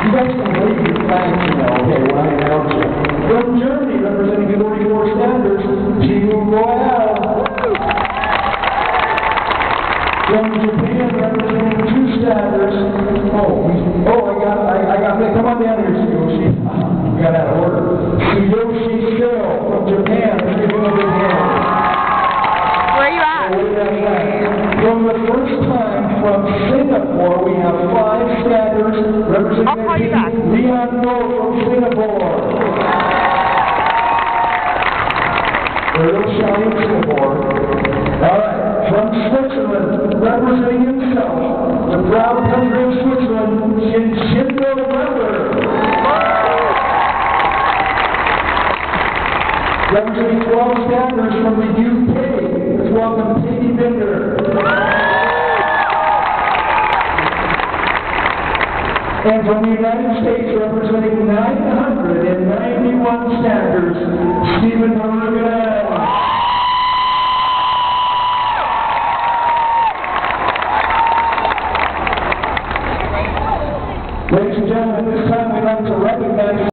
You guys can wave your flags, you know, okay, when I announce you. From Germany, representing the 44 Standards, Timo Royal. From Japan, representing 2 Standards. I got me. Come on down here, Tsuyoshi. You got out of order. Tsuyoshi Sho from Japan. Let's give him a big hand. Where are you at? From the first time from Singapore, we have 5 Standards representing Leon Ngo from Singapore. They're a little shy in Singapore. All right. From Switzerland, representing himself, the proud country of Switzerland, Shindo Weber. Representing 12 Standards from the UK, let's welcome Peggy Bender. And from the United States, representing 991 Standards, Stephen Harugan. Ladies and gentlemen, this time we'd like to recognize